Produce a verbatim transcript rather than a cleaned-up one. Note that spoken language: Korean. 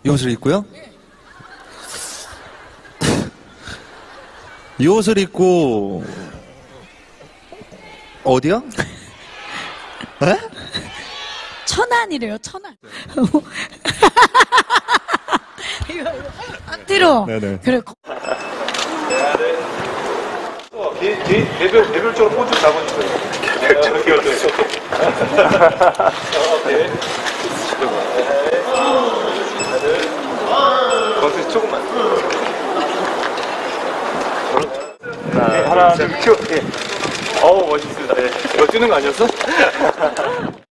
이 옷을 입고요? 이 옷을 입고 어디요? 에? 천안이래요, 천안. 이거, 이거. 앞뒤로. 네네. 그래. 개, 개, 개별, 개별적으로 포즈 잡아주세요. 개별적으로. 오케이. 거기서 조금만. 하나, 하나, 둘, 큐. 어우, 멋있습니다. 이거 뛰는 거 아니었어?